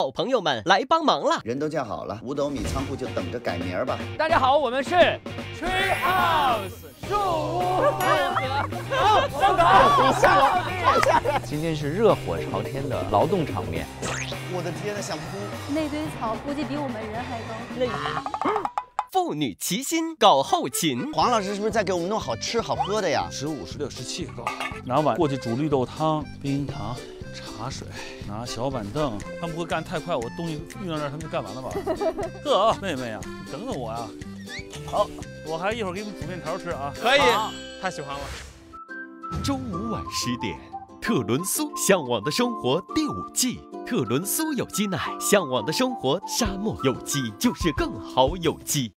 好朋友们来帮忙了。 人都叫好了，五斗米仓库就等着改名吧。 大家好，我们是 Tree House 树屋上岗。 今天是热火朝天的劳动场面。 我的天呐，想哭！ 那堆草估计比我们人还高。 父女齐心搞后勤。 黄老师是不是在给我们弄好吃好喝的呀 ？15、16、17个，拿碗过去煮绿豆汤、冰糖、茶水，拿小板凳。他们不会干太快，我东西运到那儿，他们就干完了吧？呵，妹妹呀，你等等我呀。好，我还一会儿给你们煮面条吃啊。 可以，太喜欢了。 周五晚10点，特仑苏向往的生活第5季。特仑苏有机奶，向往的生活沙漠有机就是更好有机。